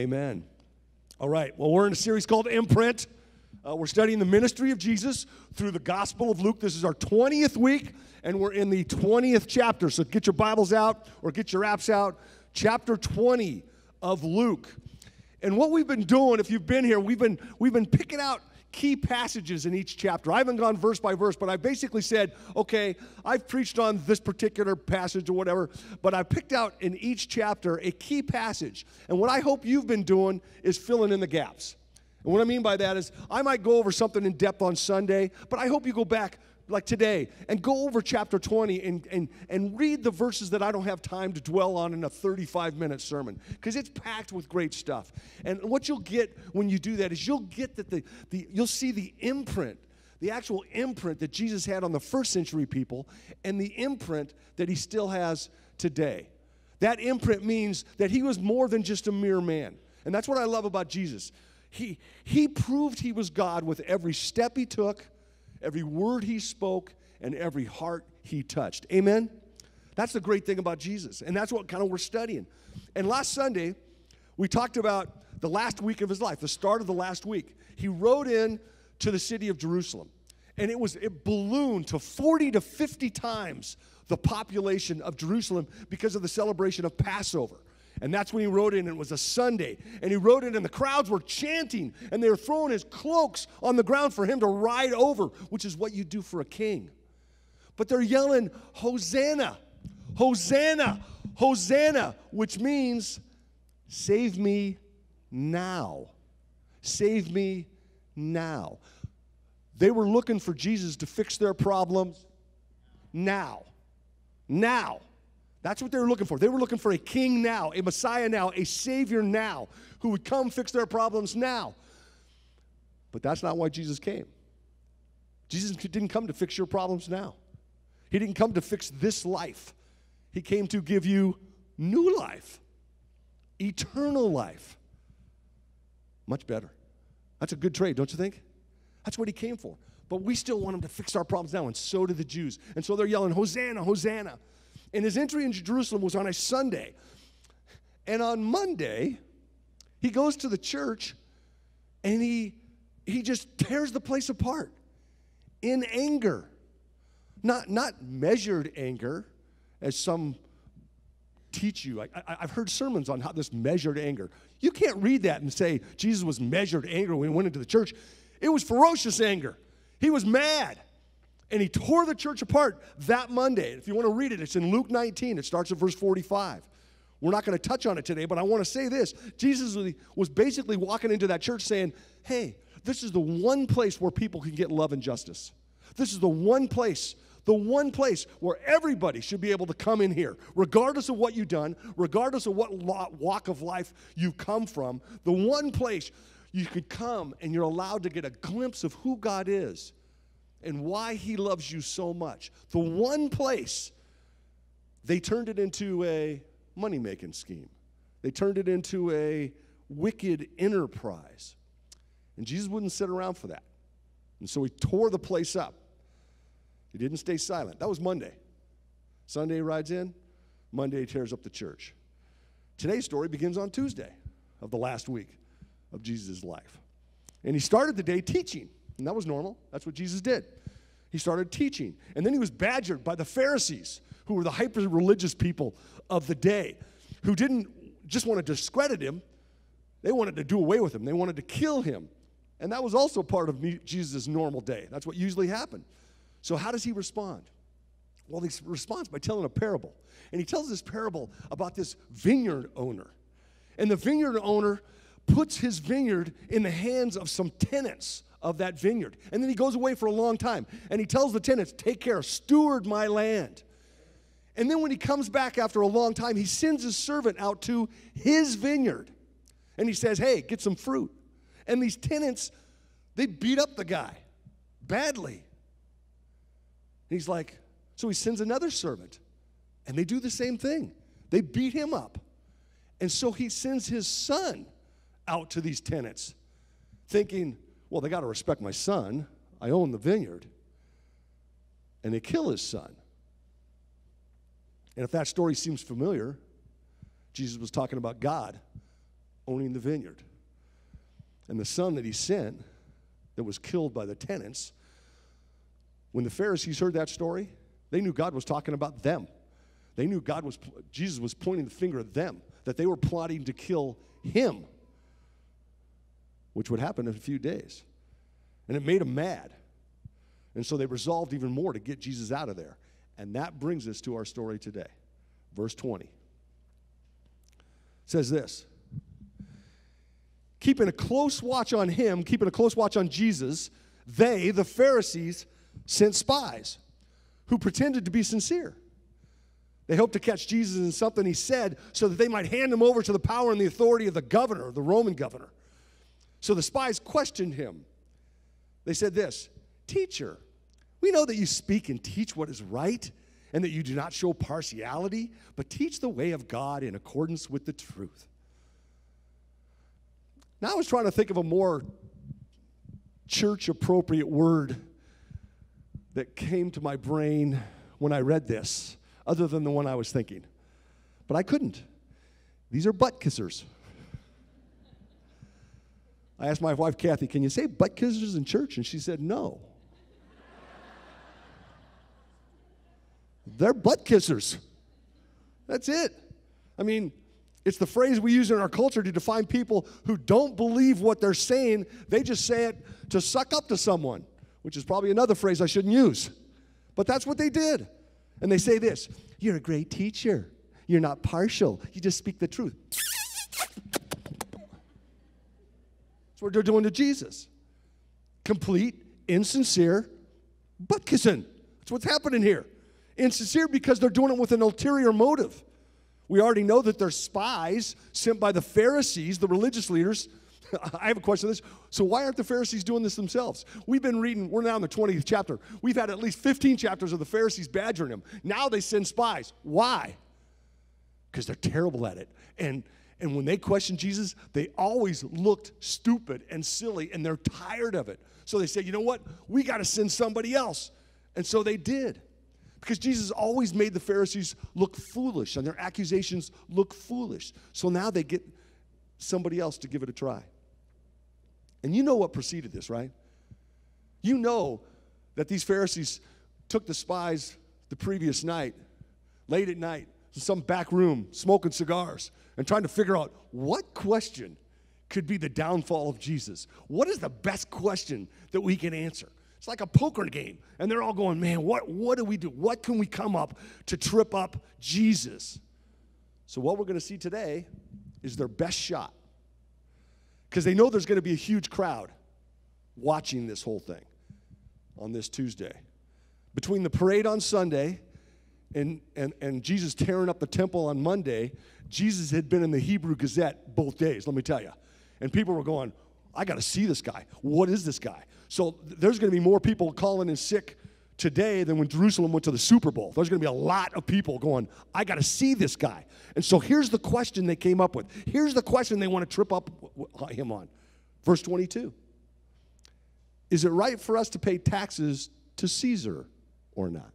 Amen. All right, well, we're in a series called Imprint. We're studying the ministry of Jesus through the Gospel of Luke. This is our 20th week, and we're in the 20th chapter. So get your Bibles out or get your apps out. Chapter 20 of Luke. And what we've been doing, if you've been here, we've been picking out key passages in each chapter. I haven't gone verse by verse, but I basically said, okay, I've preached on this particular passage or whatever, but I picked out in each chapter a key passage. And what I hope you've been doing is filling in the gaps. And what I mean by that is I might go over something in depth on Sunday, but I hope you go back like today and go over chapter 20 and read the verses that I don't have time to dwell on in a 35-minute sermon, because it's packed with great stuff. And what you'll get when you do that is you'll get that you'll see the imprint, the actual imprint that Jesus had on the first century people and the imprint that he still has today. That imprint means that he was more than just a mere man. And that's what I love about Jesus. He proved he was God with every step he took, every word he spoke, and every heart he touched. Amen? That's the great thing about Jesus, and that's what kind of we're studying. And last Sunday, we talked about the last week of his life, the start of the last week. He rode in to the city of Jerusalem, and it ballooned to 40 to 50 times the population of Jerusalem because of the celebration of Passover. And that's when he rode in, and it was a Sunday. And he rode in, and the crowds were chanting, and they were throwing his cloaks on the ground for him to ride over, which is what you do for a king. But they're yelling, Hosanna, Hosanna, Hosanna, which means, save me now. Save me now. They were looking for Jesus to fix their problems now. Now. That's what they were looking for. They were looking for a king now, a Messiah now, a Savior now, who would come fix their problems now. But that's not why Jesus came. Jesus didn't come to fix your problems now. He didn't come to fix this life. He came to give you new life, eternal life. Much better. That's a good trade, don't you think? That's what he came for. But we still want him to fix our problems now, and so do the Jews. And so they're yelling, Hosanna, Hosanna. And his entry into Jerusalem was on a Sunday. And on Monday, he goes to the church, and he just tears the place apart in anger. Not measured anger, as some teach you. I've heard sermons on how this measured anger. You can't read that and say Jesus was measured anger when he went into the church. It was ferocious anger. He was mad. And he tore the church apart that Monday. If you want to read it, it's in Luke 19. It starts at verse 45. We're not going to touch on it today, but I want to say this. Jesus was basically walking into that church saying, hey, this is the one place where people can get love and justice. This is the one place where everybody should be able to come in here, regardless of what you've done, regardless of what walk of life you've come from. The one place you could come and you're allowed to get a glimpse of who God is and why he loves you so much. The one place, they turned it into a money-making scheme. They turned it into a wicked enterprise. And Jesus wouldn't sit around for that. And so he tore the place up. He didn't stay silent. That was Monday. Sunday he rides in. Monday he tears up the church. Today's story begins on Tuesday of the last week of Jesus' life. And he started the day teaching. And that was normal. That's what Jesus did. He started teaching. And then he was badgered by the Pharisees, who were the hyper-religious people of the day, who didn't just want to discredit him. They wanted to do away with him. They wanted to kill him. And that was also part of Jesus' normal day. That's what usually happened. So how does he respond? Well, he responds by telling a parable. And he tells this parable about this vineyard owner. And the vineyard owner puts his vineyard in the hands of some tenants of that vineyard. And then he goes away for a long time. And he tells the tenants, take care, steward my land. And then when he comes back after a long time, he sends his servant out to his vineyard. And he says, hey, get some fruit. And these tenants, they beat up the guy badly. And he's like, so he sends another servant. And they do the same thing. They beat him up. And so he sends his son out to these tenants, thinking, well, they got to respect my son. I own the vineyard. And they kill his son. And if that story seems familiar, Jesus was talking about God owning the vineyard. And the son that he sent that was killed by the tenants, when the Pharisees heard that story, they knew God was talking about them. They knew Jesus was pointing the finger at them, that they were plotting to kill him, which would happen in a few days. And it made them mad. And so they resolved even more to get Jesus out of there. And that brings us to our story today. Verse 20. It says this: keeping a close watch on him, keeping a close watch on Jesus, they, the Pharisees, sent spies who pretended to be sincere. They hoped to catch Jesus in something he said so that they might hand him over to the power and the authority of the governor, the Roman governor. So the spies questioned him. They said this: "Teacher, we know that you speak and teach what is right, and that you do not show partiality, but teach the way of God in accordance with the truth." Now I was trying to think of a more church-appropriate word that came to my brain when I read this, other than the one I was thinking. But I couldn't. These are butt kissers. I asked my wife, Kathy, can you say butt kissers in church? And she said, no. They're butt kissers. That's it. I mean, it's the phrase we use in our culture to define people who don't believe what they're saying. They just say it to suck up to someone, which is probably another phrase I shouldn't use. But that's what they did. And they say this: you're a great teacher. You're not partial. You just speak the truth. That's what they're doing to Jesus. Complete, insincere butt kissing. That's what's happening here. Insincere because they're doing it with an ulterior motive. We already know that they're spies sent by the Pharisees, the religious leaders. I have a question on this. So why aren't the Pharisees doing this themselves? We've been reading, we're now in the 20th chapter. We've had at least 15 chapters of the Pharisees badgering him. Now they send spies. Why? Because they're terrible at it. And when they question Jesus, they always looked stupid and silly, and they're tired of it. So they say, you know what? We got to send somebody else. And so they did. Because Jesus always made the Pharisees look foolish, and their accusations look foolish. So now they get somebody else to give it a try. And you know what preceded this, right? You know that these Pharisees took the spies the previous night, late at night, in some back room, smoking cigars, and trying to figure out what question could be the downfall of Jesus. What is the best question that we can answer? It's like a poker game, and they're all going, man, what do we do? What can we come up to trip up Jesus? So what we're going to see today is their best shot, because they know there's going to be a huge crowd watching this whole thing on this Tuesday. Between the parade on Sunday and Jesus tearing up the temple on Monday, Jesus had been in the Hebrew Gazette both days, let me tell you. And people were going, I got to see this guy. What is this guy? So there's going to be more people calling in sick today than when Jerusalem went to the Super Bowl. There's going to be a lot of people going, I got to see this guy. And so here's the question they came up with. Here's the question they want to trip up him on. Verse 22. Is it right for us to pay taxes to Caesar or not?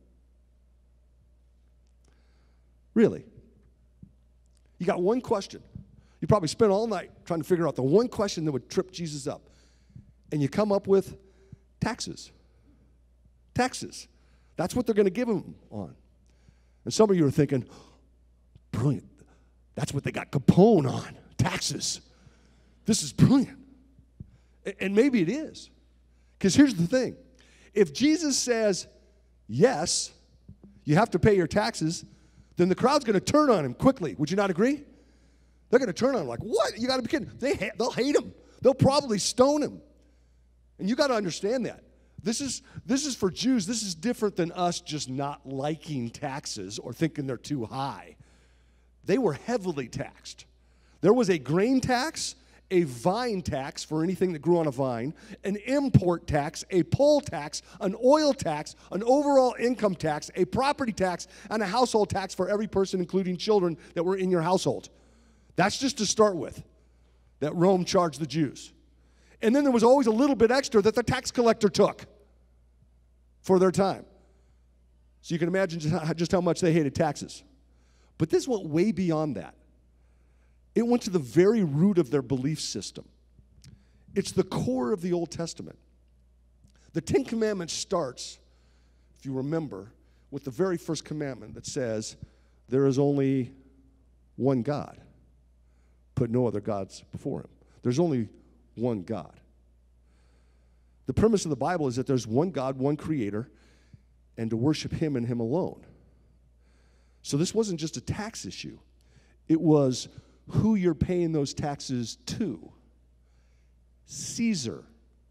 Really? You got one question. You probably spent all night trying to figure out the one question that would trip Jesus up. And you come up with taxes. Taxes. That's what they're going to give him on. And some of you are thinking, brilliant. That's what they got Capone on, taxes. This is brilliant. And maybe it is. Because here's the thing. If Jesus says, yes, you have to pay your taxes, then the crowd's going to turn on him quickly. Would you not agree? They're going to turn on him like, what? You got to be kidding. They'll hate him. They'll probably stone him. And you got to understand that. This is for Jews. This is different than us just not liking taxes or thinking they're too high. They were heavily taxed. There was a grain tax, a vine tax for anything that grew on a vine, an import tax, a poll tax, an oil tax, an overall income tax, a property tax, and a household tax for every person, including children that were in your household. That's just to start with, that Rome charged the Jews. And then there was always a little bit extra that the tax collector took for their time. So you can imagine just how much they hated taxes. But this went way beyond that. It went to the very root of their belief system. It's the core of the Old Testament. The Ten Commandments starts, if you remember, with the very first commandment that says, there is only one God. Put no other gods before him. There's only one God. The premise of the Bible is that there's one God, one creator, and to worship him and him alone. So this wasn't just a tax issue. It was who you're paying those taxes to. Caesar.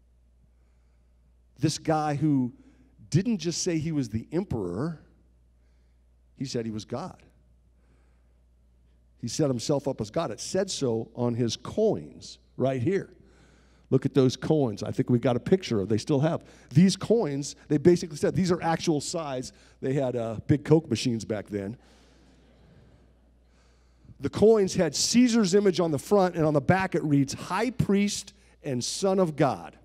This guy who didn't just say he was the emperor, he said he was God. He set himself up as God. It said so on his coins right here. Look at those coins. I think we got a picture of. They still have these coins. They basically said these are actual size. They had big Coke machines back then. The coins had Caesar's image on the front, and on the back it reads, High Priest and Son of God.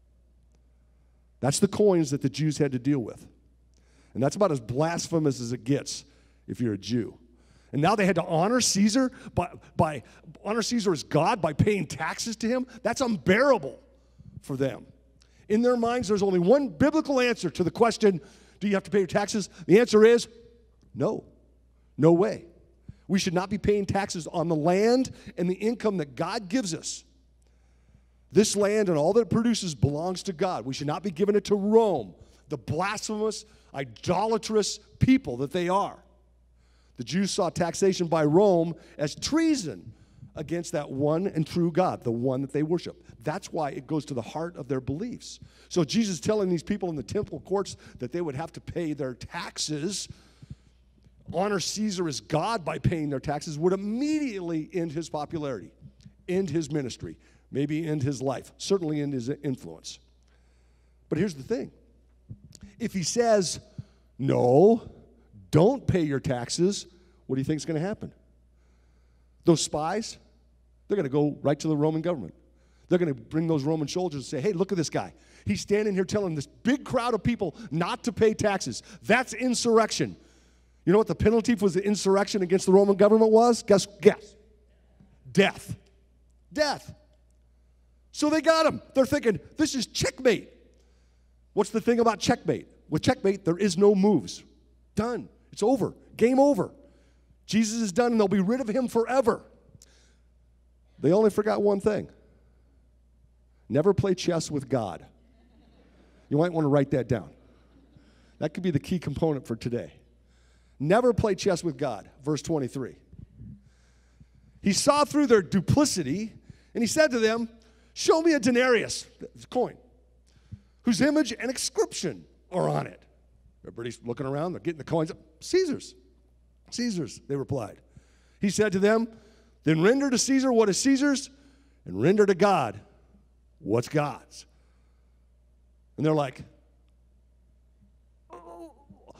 That's the coins that the Jews had to deal with. And that's about as blasphemous as it gets if you're a Jew. And now they had to honor Caesar by honor Caesar as God by paying taxes to him. That's unbearable for them. In their minds, there's only one biblical answer to the question, do you have to pay your taxes? The answer is no. No way. We should not be paying taxes on the land and the income that God gives us. This land and all that it produces belongs to God. We should not be giving it to Rome, the blasphemous, idolatrous people that they are. The Jews saw taxation by Rome as treason against that one and true God, the one that they worship. That's why it goes to the heart of their beliefs. So Jesus telling these people in the temple courts that they would have to pay their taxes, honor Caesar as God by paying their taxes, would immediately end his popularity, end his ministry, maybe end his life, certainly end his influence. But here's the thing. If he says, no, don't pay your taxes, what do you think is going to happen? Those spies, they're going to go right to the Roman government. They're going to bring those Roman soldiers and say, hey, look at this guy. He's standing here telling this big crowd of people not to pay taxes. That's insurrection. You know what the penalty for the insurrection against the Roman government was? Guess. Death. Death. So they got him. They're thinking, this is checkmate. What's the thing about checkmate? With checkmate, there is no moves. Done. It's over. Game over. Jesus is done, and they'll be rid of him forever. They only forgot one thing. Never play chess with God. You might want to write that down. That could be the key component for today. Never play chess with God. Verse 23. He saw through their duplicity, and he said to them, show me a denarius, a coin, whose image and inscription are on it. Everybody's looking around. They're getting the coins. Caesar's. Caesar's, they replied. He said to them, then render to Caesar what is Caesar's, and render to God what's God's. And they're like, oh,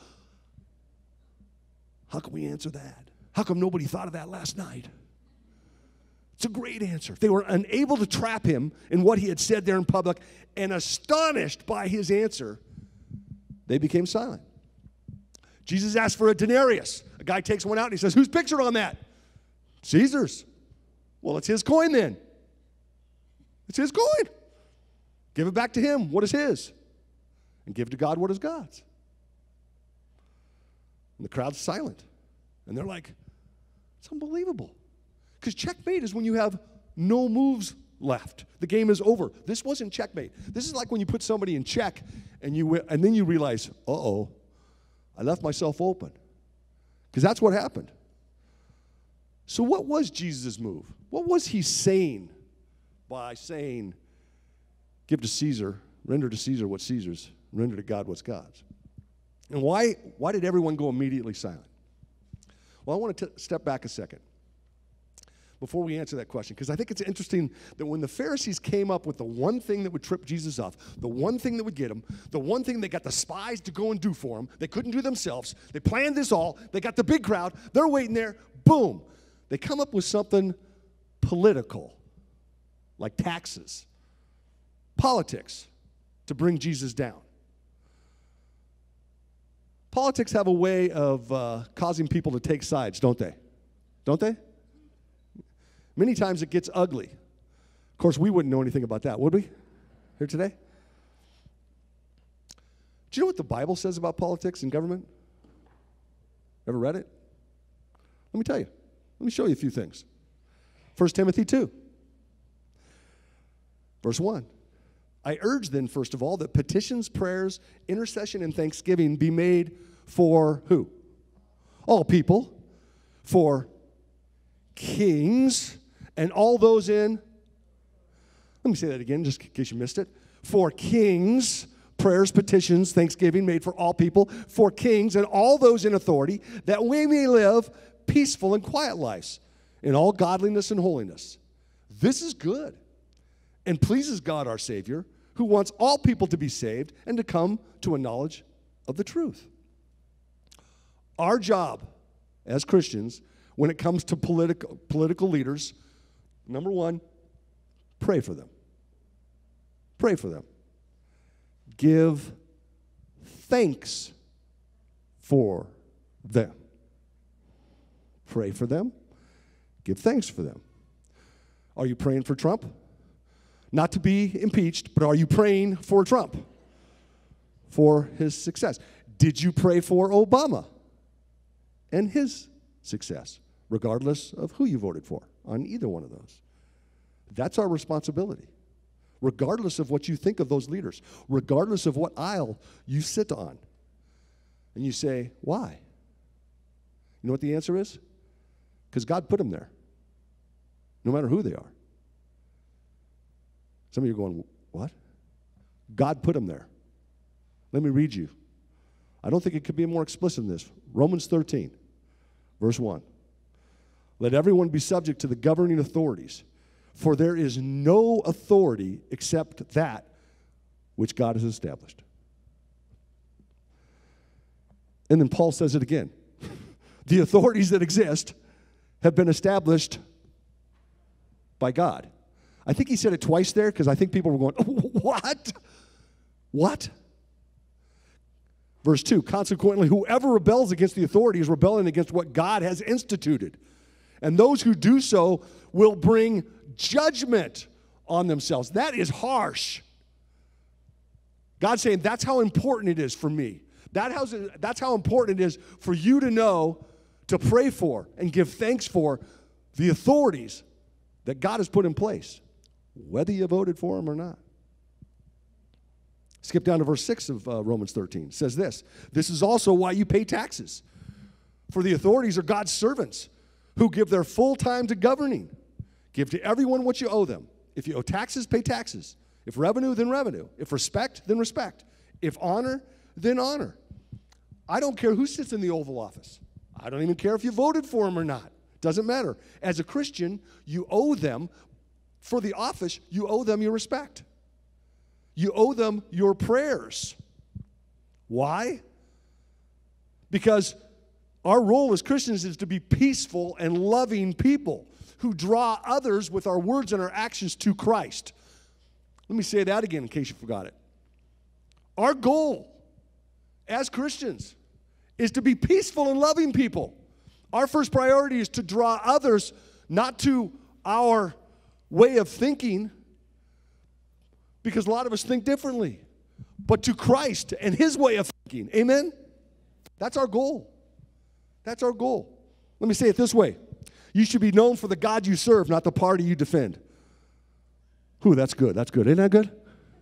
how can we answer that? How come nobody thought of that last night? It's a great answer. They were unable to trap him in what he had said there in public, and astonished by his answer, they became silent. Jesus asked for a denarius. A guy takes one out and he says, who's pictured on that? Caesar's. Well, it's his coin then. It's his coin. Give it back to him. What is his? And give to God what is God's. And the crowd's silent. And they're like, it's unbelievable. Because checkmate is when you have no moves left. The game is over. This wasn't checkmate. This is like when you put somebody in check and then you realize, uh-oh, I left myself open. Because that's what happened. So what was Jesus' move? What was he saying by saying, give to Caesar, render to Caesar what's Caesar's, render to God what's God's? And why did everyone go immediately silent? Well, I want to step back a second before we answer that question, because I think it's interesting that when the Pharisees came up with the one thing that would trip Jesus off, the one thing that would get him, the one thing they got the spies to go and do for him, they couldn't do themselves, they planned this all, they got the big crowd, they're waiting there, boom. They come up with something political, like taxes, politics, to bring Jesus down. Politics have a way of causing people to take sides, don't they? Don't they? Many times it gets ugly. Of course, we wouldn't know anything about that, would we? Here today? Do you know what the Bible says about politics and government? Ever read it? Let me tell you. Let me show you a few things. 1 Timothy 2, verse 1. I urge then, first of all, that petitions, prayers, intercession, and thanksgiving be made for who? All people, for kings, and all those in, let me say that again, just in case you missed it. For kings, prayers, petitions, thanksgiving made for all people, for kings and all those in authority, that we may live peaceful and quiet lives in all godliness and holiness. This is good and pleases God our Savior, who wants all people to be saved and to come to a knowledge of the truth. Our job as Christians, when it comes to political leaders, number one, pray for them. Pray for them. Give thanks for them. Pray for them. Give thanks for them. Are you praying for Trump? Not to be impeached, but are you praying for Trump? For his success. Did you pray for Obama and his success, regardless of who you voted for on either one of those? That's our responsibility, regardless of what you think of those leaders, regardless of what aisle you sit on. And you say, why? You know what the answer is? Because God put them there, no matter who they are. Some of you are going, what? God put them there. Let me read you. I don't think it could be more explicit than this. Romans 13, verse 1. Let everyone be subject to the governing authorities, for there is no authority except that which God has established. And then Paul says it again. The authorities that exist have been established by God. I think he said it twice there because I think people were going, what? What? Verse 2, consequently, whoever rebels against the authority is rebelling against what God has instituted. And those who do so will bring judgment on themselves. That is harsh. God's saying that's how important it is for me. That's how important it is for you to know, to pray for, and give thanks for the authorities that God has put in place, whether you voted for them or not. Skip down to verse 6 of Romans 13. It says this, this is also why you pay taxes. For the authorities are God's servants who give their full time to governing. Give to everyone what you owe them. If you owe taxes, pay taxes. If revenue, then revenue. If respect, then respect. If honor, then honor. I don't care who sits in the Oval Office. I don't even care if you voted for him or not. Doesn't matter. As a Christian, you owe them, for the office, you owe them your respect. You owe them your prayers. Why? Because our role as Christians is to be peaceful and loving people who draw others with our words and our actions to Christ. Let me say that again in case you forgot it. Our goal as Christians is to be peaceful and loving people. Our first priority is to draw others not to our way of thinking, because a lot of us think differently, but to Christ and his way of thinking. Amen? That's our goal. That's our goal. Let me say it this way. You should be known for the God you serve, not the party you defend. Ooh, that's good. That's good. Isn't that good?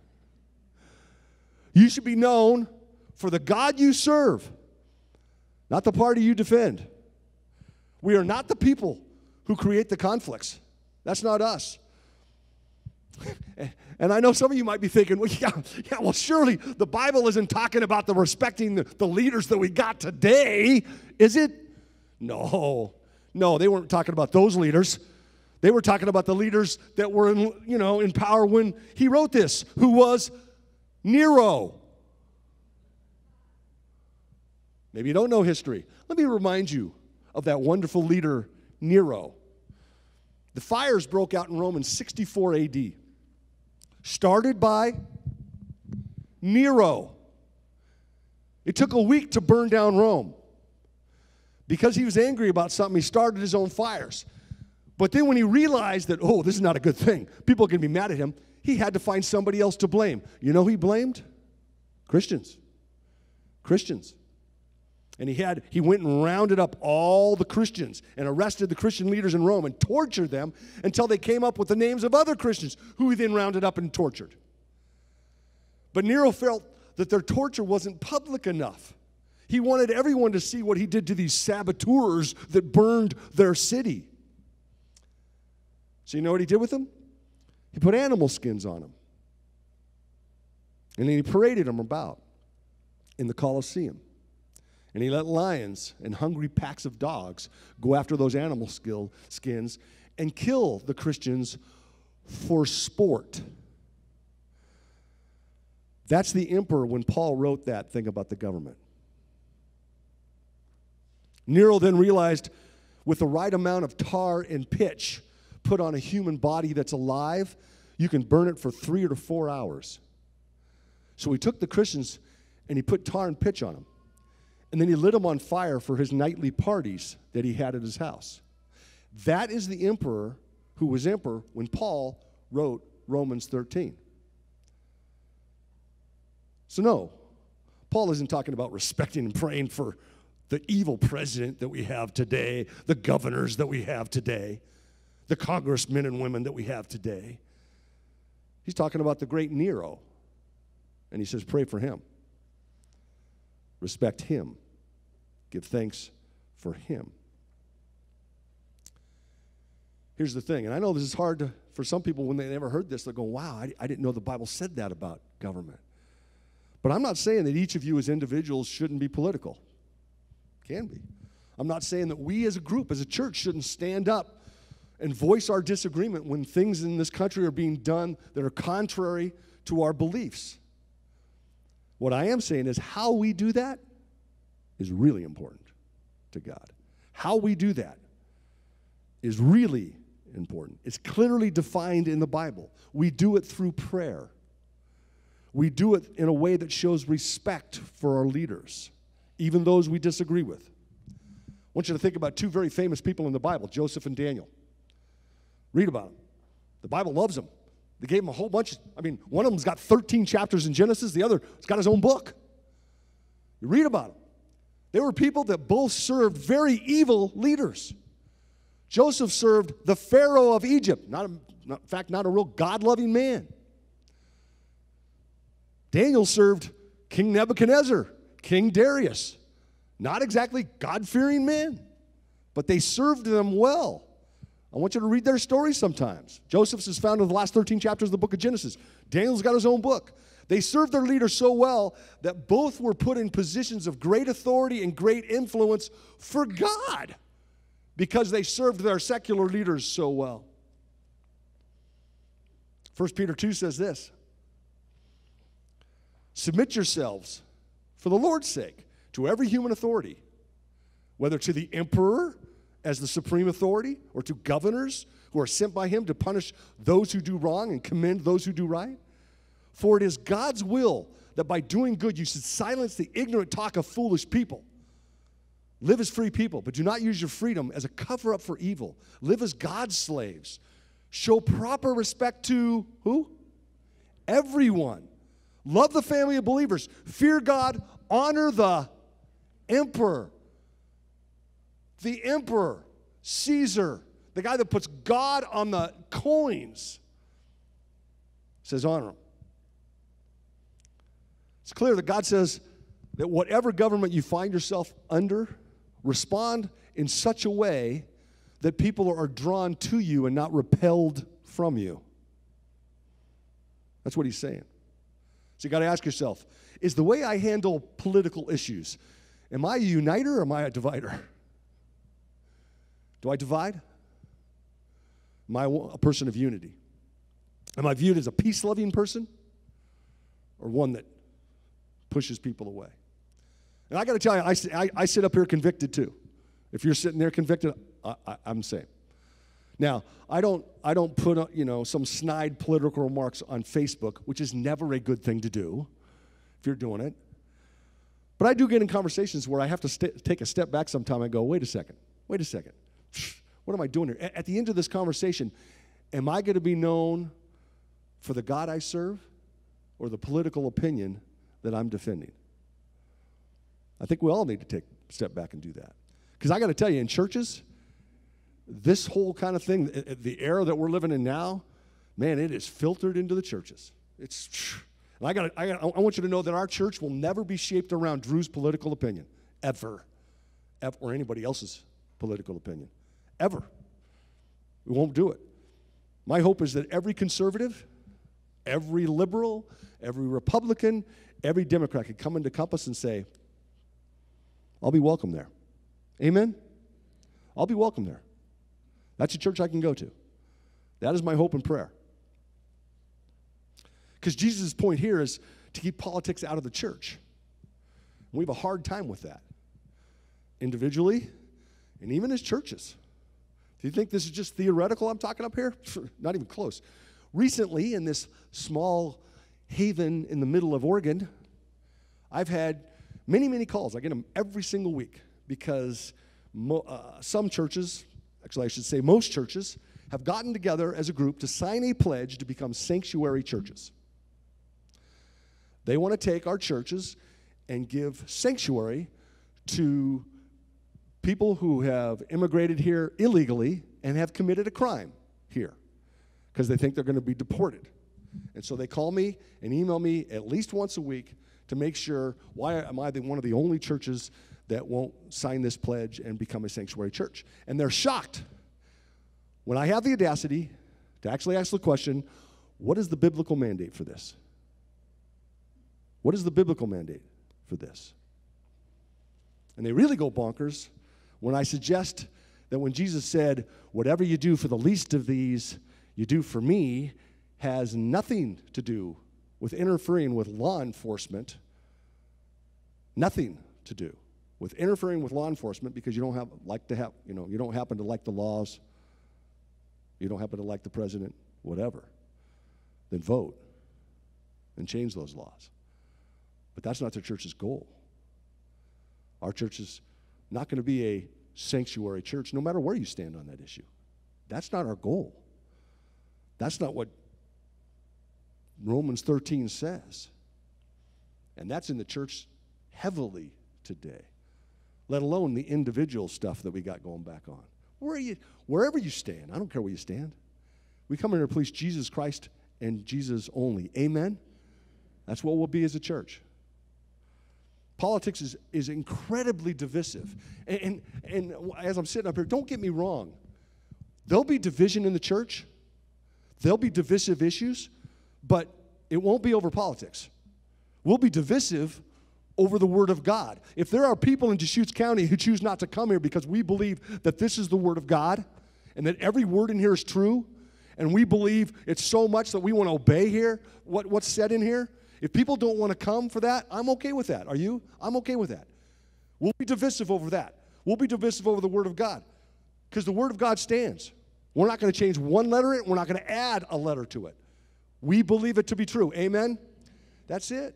You should be known for the God you serve, not the party you defend. We are not the people who create the conflicts. That's not us. And I know some of you might be thinking, well, surely the Bible isn't talking about the respecting the leaders that we got today, is it? No, they weren't talking about those leaders. They were talking about the leaders that were in power when he wrote this, who was Nero. Maybe you don't know history. Let me remind you of that wonderful leader, Nero. The fires broke out in Rome in 64 AD. Started by Nero. It took a week to burn down Rome. Because he was angry about something, he started his own fires. But then when he realized that, oh, this is not a good thing, people are going to be mad at him, he had to find somebody else to blame. You know who he blamed? Christians. Christians. And he went and rounded up all the Christians and arrested the Christian leaders in Rome and tortured them until they came up with the names of other Christians who he then rounded up and tortured. But Nero felt that their torture wasn't public enough. He wanted everyone to see what he did to these saboteurs that burned their city. So you know what he did with them? He put animal skins on them. And then he paraded them about in the Colosseum. And he let lions and hungry packs of dogs go after those animal skins and kill the Christians for sport. That's the emperor when Paul wrote that thing about the government. Nero then realized with the right amount of tar and pitch put on a human body that's alive, you can burn it for 3 or 4 hours. So he took the Christians and he put tar and pitch on them. And then he lit them on fire for his nightly parties that he had at his house. That is the emperor who was emperor when Paul wrote Romans 13. So no, Paul isn't talking about respecting and praying for the evil president that we have today, the governors that we have today, the congressmen and women that we have today. He's talking about the great Nero. And he says, pray for him. Respect him. Give thanks for him. Here's the thing, and I know this is hard for some people when they never heard this. They're going, wow, I didn't know the Bible said that about government. But I'm not saying that each of you as individuals shouldn't be political. Can be. I'm not saying that we as a group, as a church, shouldn't stand up and voice our disagreement when things in this country are being done that are contrary to our beliefs. What I am saying is how we do that is really important to God. How we do that is really important. It's clearly defined in the Bible. We do it through prayer. We do it in a way that shows respect for our leaders, even those we disagree with. I want you to think about 2 very famous people in the Bible, Joseph and Daniel. Read about them. The Bible loves them. They gave him a whole bunch. One of them's got 13 chapters in Genesis. The other has got his own book. You read about them. They were people that both served very evil leaders. Joseph served the Pharaoh of Egypt. In fact, not a real God-loving man. Daniel served King Nebuchadnezzar, King Darius. Not exactly God-fearing men, but they served them well. I want you to read their stories sometimes. Joseph's is found in the last 13 chapters of the book of Genesis. Daniel's got his own book. They served their leader so well that both were put in positions of great authority and great influence for God because they served their secular leaders so well. 1 Peter 2 says this, submit yourselves for the Lord's sake to every human authority, whether to the emperor as the supreme authority or to governors who are sent by him to punish those who do wrong and commend those who do right. For it is God's will that by doing good you should silence the ignorant talk of foolish people. Live as free people, but do not use your freedom as a cover-up for evil. Live as God's slaves. Show proper respect to who? Everyone. Love the family of believers. Fear God. Honor the emperor. The emperor, Caesar, the guy that puts God on the coins, says honor him. It's clear that God says that whatever government you find yourself under, respond in such a way that people are drawn to you and not repelled from you. That's what he's saying. So you got to ask yourself, is the way I handle political issues, am I a uniter or am I a divider? Do I divide? Am I a person of unity? Am I viewed as a peace-loving person or one that pushes people away? And I got to tell you, I sit up here convicted too. If you're sitting there convicted, I'm the same. Now, I don't put some snide political remarks on Facebook, which is never a good thing to do if you're doing it. But I do get in conversations where I have to take a step back sometime and go, wait a second. What am I doing here? At the end of this conversation, am I going to be known for the God I serve or the political opinion that I'm defending? I think we all need to take a step back and do that. Because I got to tell you, in churches, this whole kind of thing, the era that we're living in now, man, it is filtered into the churches. And I want you to know that our church will never be shaped around Drew's political opinion, ever, or anybody else's political opinion, ever. We won't do it. My hope is that every conservative, every liberal, every Republican, every Democrat could come into Compass and say, I'll be welcome there. Amen? I'll be welcome there. That's a church I can go to. That is my hope and prayer. Because Jesus' point here is to keep politics out of the church. We have a hard time with that, individually and even as churches. Do you think this is just theoretical I'm talking up here? Not even close. Recently, in this small haven in the middle of Oregon, I've had many, many calls. I get them every single week because some churches, actually I should say most churches, have gotten together as a group to sign a pledge to become sanctuary churches. They want to take our churches and give sanctuary to people who have immigrated here illegally and have committed a crime here because they think they're going to be deported. And so they call me and email me at least once a week to make sure, why am I one of the only churches that won't sign this pledge and become a sanctuary church? And they're shocked when I have the audacity to actually ask the question, what is the biblical mandate for this? What is the biblical mandate for this? And they really go bonkers when I suggest that when Jesus said, whatever you do for the least of these, you do for me, has nothing to do with interfering with law enforcement. Nothing to do with interfering with law enforcement because you don't happen to like the laws, you don't happen to like the president, whatever. Then vote and change those laws. But that's not the church's goal. Our church is not going to be a sanctuary church no matter where you stand on that issue. That's not our goal. That's not what Romans 13 says. And that's in the church heavily today, let alone the individual stuff that we got going back on. Wherever you stand, I don't care where you stand. We come here to please Jesus Christ and Jesus only. Amen? That's what we'll be as a church. Politics is incredibly divisive. And as I'm sitting up here, don't get me wrong. There'll be division in the church. There'll be divisive issues, but it won't be over politics. We'll be divisive over the Word of God. If there are people in Deschutes County who choose not to come here because we believe that this is the Word of God and that every word in here is true, and we believe it's so much that we want to obey here, what's said in here, if people don't want to come for that, I'm okay with that. Are you? I'm okay with that. We'll be divisive over that. We'll be divisive over the Word of God because the Word of God stands. We're not going to change one letter in it. We're not going to add a letter to it. We believe it to be true. Amen? That's it.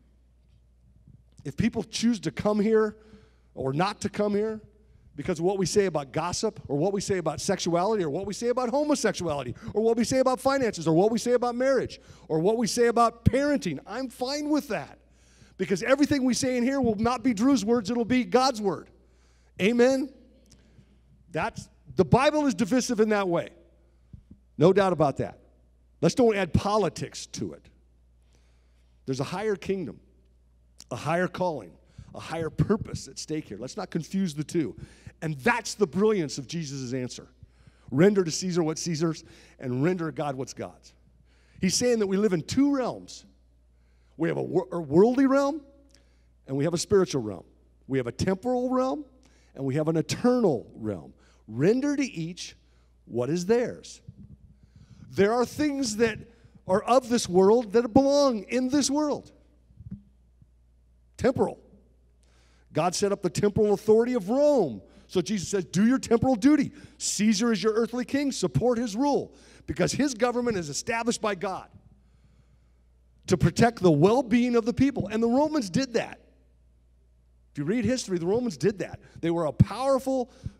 If people choose to come here or not to come here because of what we say about gossip or what we say about sexuality or what we say about homosexuality or what we say about finances or what we say about marriage or what we say about parenting, I'm fine with that because everything we say in here will not be Drew's words, it'll be God's word. Amen? The Bible is divisive in that way. No doubt about that. Let's don't add politics to it. There's a higher kingdom, a higher calling, a higher purpose at stake here. Let's not confuse the two. And that's the brilliance of Jesus' answer. Render to Caesar what's Caesar's and render to God what's God's. He's saying that we live in two realms. We have a worldly realm and we have a spiritual realm. We have a temporal realm and we have an eternal realm. Render to each what is theirs. There are things that are of this world that belong in this world. Temporal. God set up the temporal authority of Rome. So Jesus says, do your temporal duty. Caesar is your earthly king. Support his rule because his government is established by God to protect the well-being of the people. And the Romans did that. If you read history, the Romans did that. They were a powerful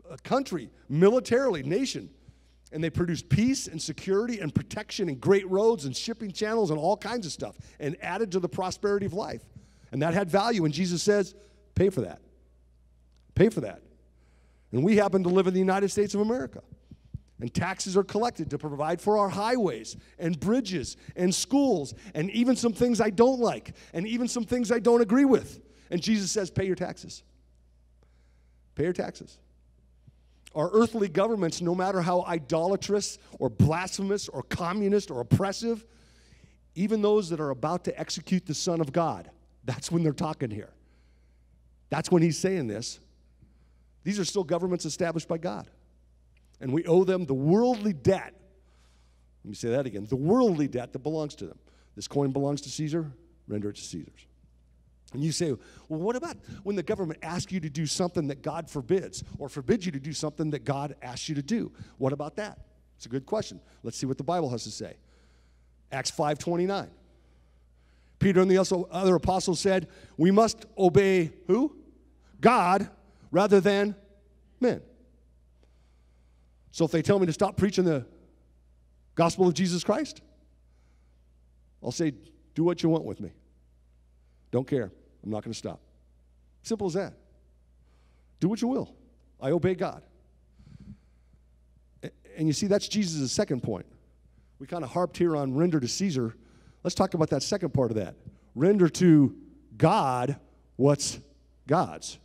a country, militarily, nation. And they produced peace and security and protection and great roads and shipping channels and all kinds of stuff and added to the prosperity of life. And that had value. And Jesus says, pay for that. Pay for that. And we happen to live in the United States of America. And taxes are collected to provide for our highways and bridges and schools and even some things I don't like and even some things I don't agree with. And Jesus says, pay your taxes. Pay your taxes. Our earthly governments, no matter how idolatrous or blasphemous or communist or oppressive, even those that are about to execute the Son of God, that's when they're talking here. That's when he's saying this. These are still governments established by God. And we owe them the worldly debt. Let me say that again. The worldly debt that belongs to them. This coin belongs to Caesar, render it to Caesar's. And you say, well, what about when the government asks you to do something that God forbids or forbids you to do something that God asks you to do? What about that? It's a good question. Let's see what the Bible has to say. Acts 5:29. Peter and the other apostles said, we must obey who? God rather than men. So if they tell me to stop preaching the gospel of Jesus Christ, I'll say, do what you want with me. Don't care. I'm not going to stop. Simple as that. Do what you will. I obey God. And you see, that's Jesus' second point. We kind of harped here on render to Caesar. Let's talk about that second part of that. Render to God what's God's.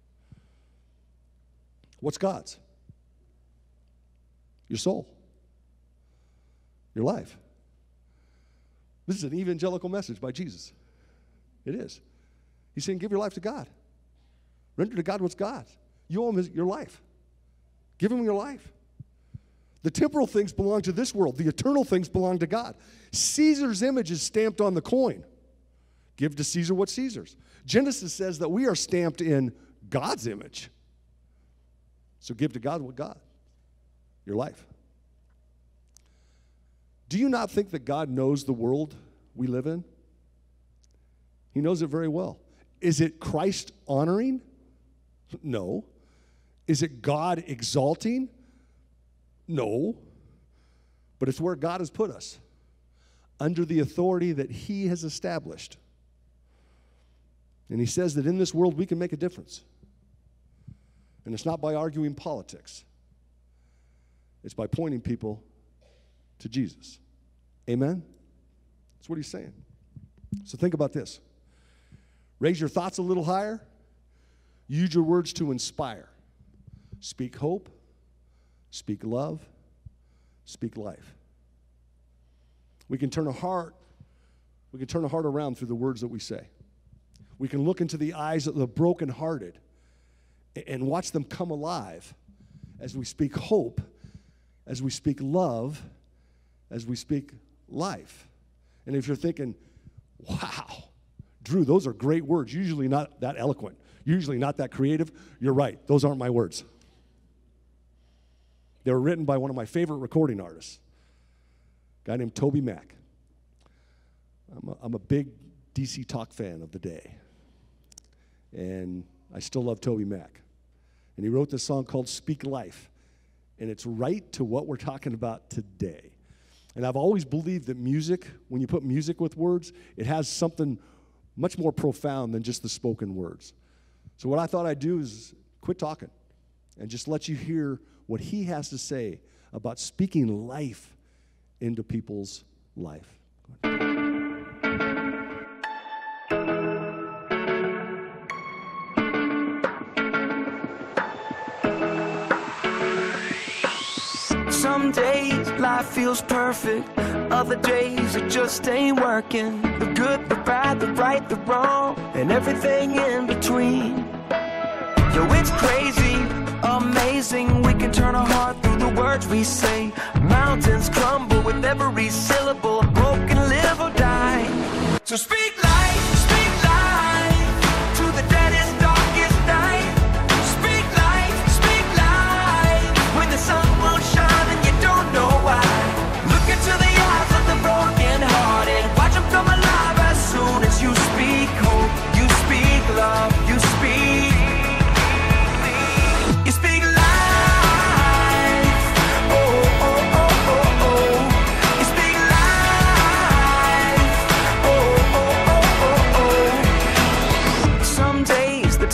What's God's? Your soul. Your life. This is an evangelical message by Jesus. It is. He's saying, give your life to God. Render to God what's God's. You owe him your life. Give him your life. The temporal things belong to this world. The eternal things belong to God. Caesar's image is stamped on the coin. Give to Caesar what's Caesar's. Genesis says that we are stamped in God's image. So give to God what God. Your life. Do you not think that God knows the world we live in? He knows it very well. Is it Christ honoring? No. Is it God exalting? No. But it's where God has put us, under the authority that he has established. And he says that in this world we can make a difference. And it's not by arguing politics. It's by pointing people to Jesus. Amen? That's what he's saying. So think about this. Raise your thoughts a little higher. Use your words to inspire. Speak hope. Speak love. Speak life. We can turn a heart around through the words that we say. We can look into the eyes of the brokenhearted and watch them come alive as we speak hope, as we speak love, as we speak life. And if you're thinking, wow, Drew, those are great words, usually not that eloquent, usually not that creative, you're right. Those aren't my words. They were written by one of my favorite recording artists, a guy named Toby Mac. I'm a big DC Talk fan of the day, and I still love Toby Mac. And he wrote this song called Speak Life, and it's right to what we're talking about today. And I've always believed that music, when you put music with words, it has something much more profound than just the spoken words. So what I thought I'd do is quit talking and just let you hear what he has to say about speaking life into people's life. Some days life feels perfect, other days it just ain't working. The good, the bad, the right, the wrong, and everything in between. Yo, it's crazy, amazing, we can turn our heart through the words we say. Mountains crumble with every syllable, a broken live or die. So speak life to the deadest, darkest night. Speak life, when the sun won't shine and you don't know why. Look into the eyes of the broken hearted, watch them come alive as soon as you speak hope, you speak love, you speak life.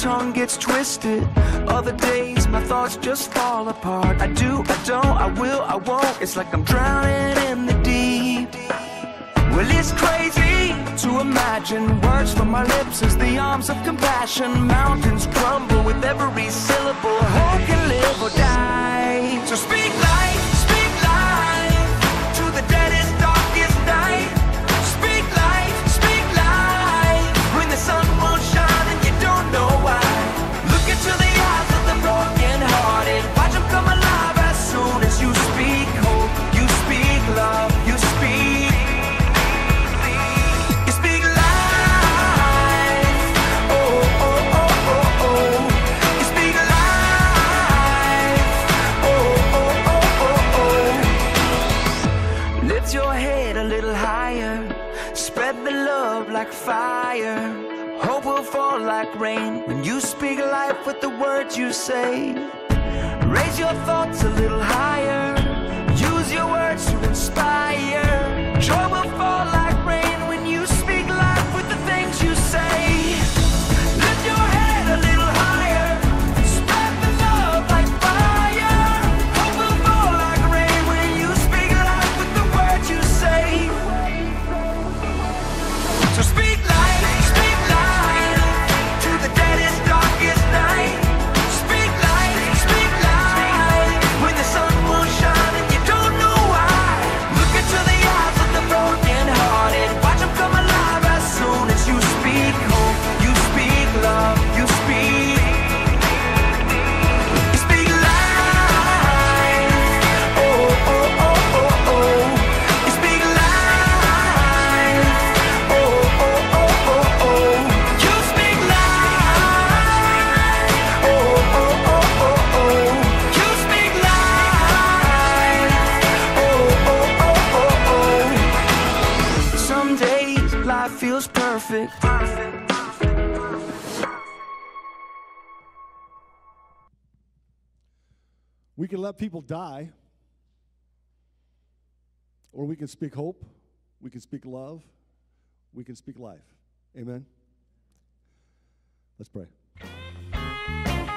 tongue gets twisted. Other days my thoughts just fall apart. I do, I don't, I will, I won't. It's like I'm drowning in the deep. Well, it's crazy to imagine words from my lips as the arms of compassion. Mountains crumble with every syllable. Hope can live or die. So speak life to the deadest, darkest night. Speak life when the sun won't shine and you don't know why. Look into the eyes of the broken hearted. Watch them come alive as soon as you speak hope. You speak love. You speak. Like fire, hope will fall like rain when you speak life with the words you say. Raise your thoughts a little higher, use your words to inspire. Joy will fall like rain when you speak life with the things you say. Lift your head a little higher, spread the love like fire. Hope will fall like rain when you speak life with the words you say. So speak life to the deadest, darkest night. Speak life when the sun won't shine and you don't know why. Look into the eyes of the broken hearted. Watch them come alive as soon as you speak hope. You speak love. You speak. You speak life. Oh, oh, oh, oh, oh. You speak life. Oh, oh, oh, oh, oh. You speak life. Oh, oh, oh, oh, oh. You speak life. Oh, oh, oh, oh, oh. Some days life feels perfect. We can let people die, or we can speak hope, we can speak love, we can speak life. Amen? Let's pray.